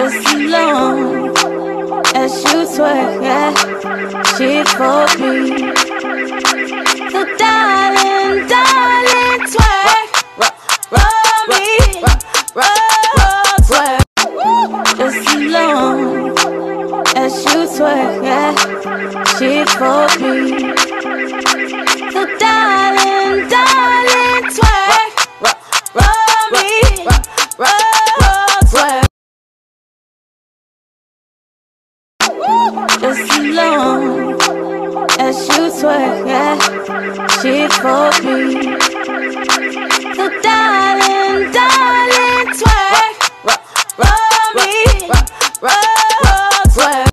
just alone as you twerk, yeah, she for me. So darling, darling, twerk, roll me, roll, twerk, just alone as you twerk, yeah, she for me. So darling, darling, twerk, roll me, roll, twerk. Just alone as you twerk, yeah, she for me. So darling, darling, twerk, roll me, roll, twerk.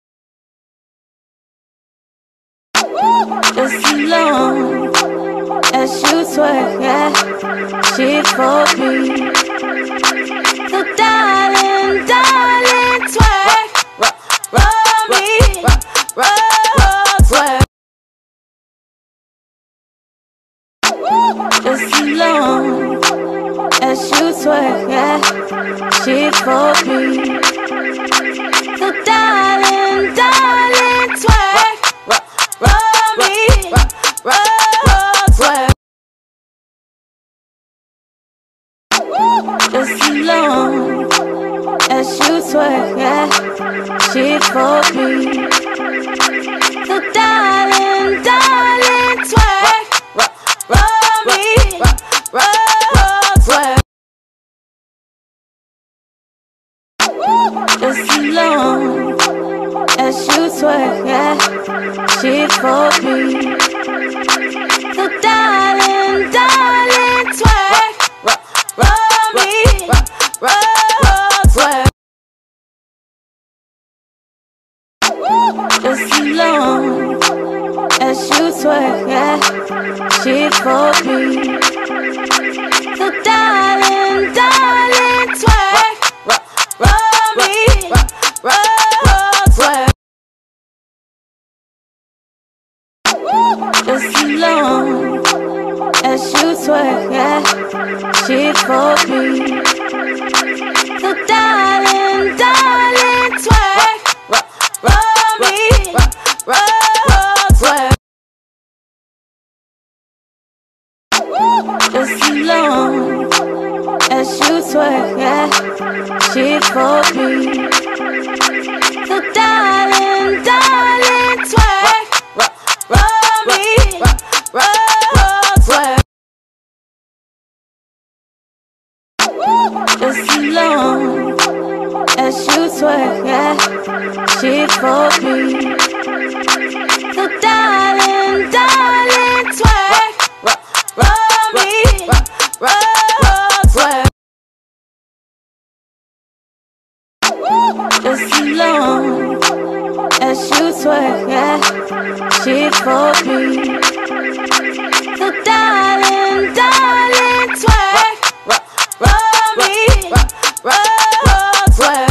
Just alone as you twerk, yeah, she for me. So darling, darling, twerk, roll me, roll, twerk. Just alone as you twerk, yeah, she for me. So darling, darling, twerk, roll me, roll, twerk. Just alone as you twerk, yeah, she for me. So darling, darling, twerk, roll me, roll, twerk. Just alone as you twerk, yeah, she for me. So darling, darling, twerk, roll me, roll, twerk. Just alone as you twerk, yeah, she for me. So darling, darling, twerk, roll me, roll, twerk. Just alone as you twerk, yeah, she for me. So darling, darling, twerk, roll me, roll, twerk. Just alone as you twerk, yeah, she for me. So darling, darling, twerk, roll me, roll, twerk. Just alone as you twerk, yeah, she for me. So darling, darling, twerk, roll me, roll, twerk. Just alone as you twerk, yeah, she for me. So darling, darling, twerk, roll me, roll, twerk.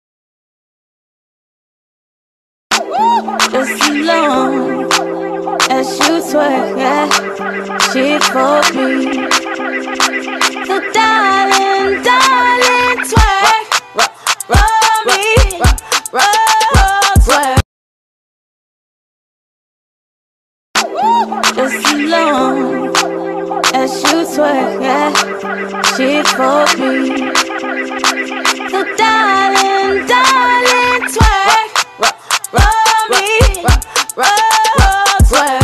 Just alone as you twerk, yeah, she for me. So darling, darling, twerk, roll me, roll, twerk. Just alone as you twerk, yeah, she for me. So darling, darling, twerk, roll me, roll, twerk.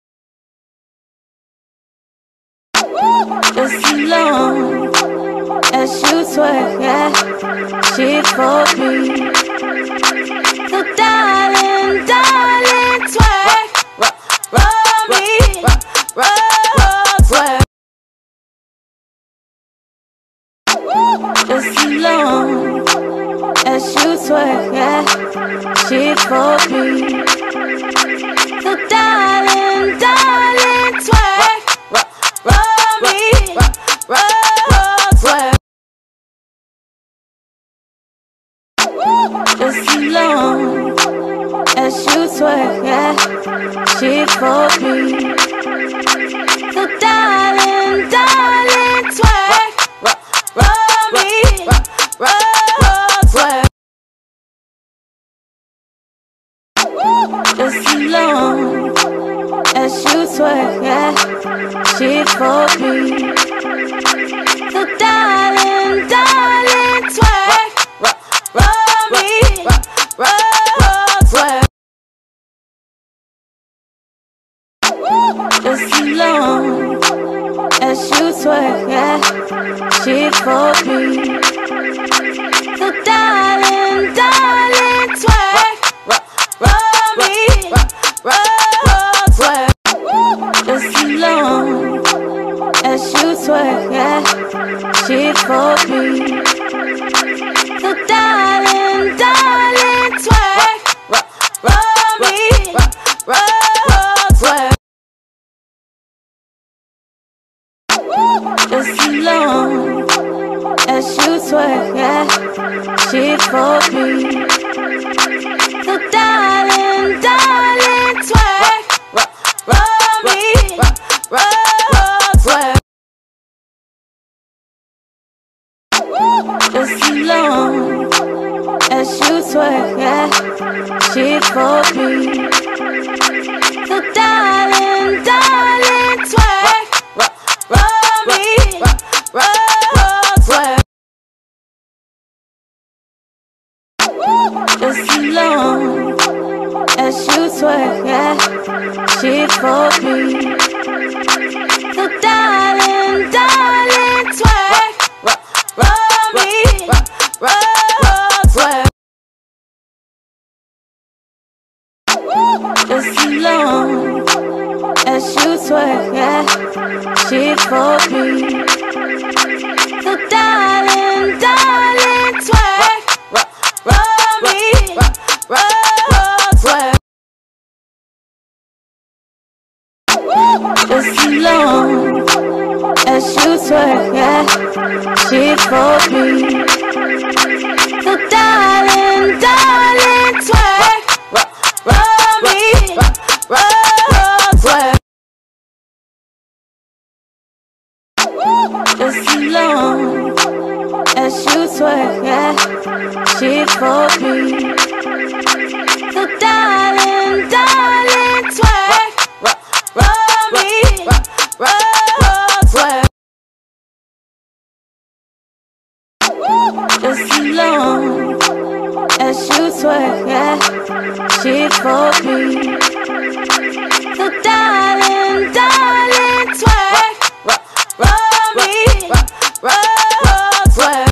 Just alone as you twerk, yeah, she for me. So darling, darling, twerk, roll me, roll, twerk. Just alone as you twerk, yeah, she for me. So darling, darling, twerk, roll me, roll, twerk. Just alone as you twerk, yeah, she for me. So darling, darling, twerk, roll me, roll, twerk. for me. So darling, darling, twerk for me. Twerk. Just as long as you twerk, yeah, she for me. So darling, darling, twerk for me. Twerk. Just as long as you twerk, yeah, she for me. So darling, darling, twerk for me. Twerk. Just as long as you twerk, yeah, she for me. So darling, darling, twerk for me. Twerk. Just as long as you twerk, yeah, she for me. So darling, darling, twerk for me. Twerk. Just as long as you twerk, yeah, she for me. So darling, darling, twerk for me. Twerk. Just as long as you twerk, yeah, she for me. So darling, darling, twerk for me. Twerk.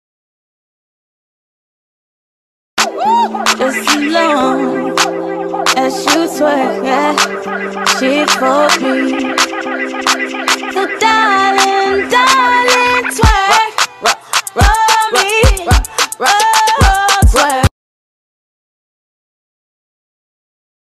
Just as long as you twerk, yeah, she for me.